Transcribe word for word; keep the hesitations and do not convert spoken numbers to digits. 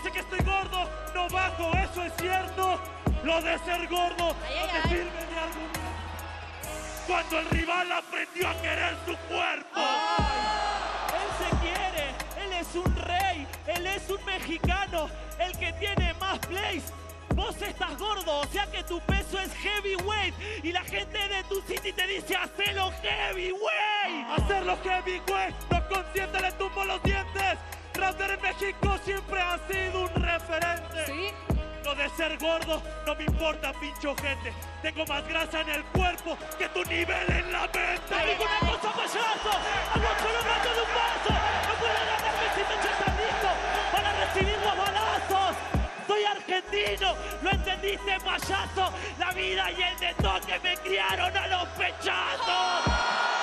dice que estoy gordo, no bajo, eso es cierto. Lo de ser gordo Ay, no ay, te ay. sirve de argumento. Cuando el rival aprendió a querer su cuerpo. Él se quiere, él es un rey, él es un mexicano, el que tiene más plays. Vos estás gordo, o sea que tu peso es heavyweight y la gente de tu city te dice hacelo heavyweight. Hacerlo heavyweight, no consciente le tumbo los dientes. Raptor en México siempre ha sido un referente. ¿Sí? Lo de ser gordo no me importa, pincho gente. Tengo más grasa en el cuerpo que tu nivel en la mente. Te digo una cosa, payaso, hago solo gato de un vaso. No puedo ganarme si me echas listo para recibir los balazos. Soy argentino, ¿lo entendiste, payaso? La vida y el de toque me criaron a los pechazos.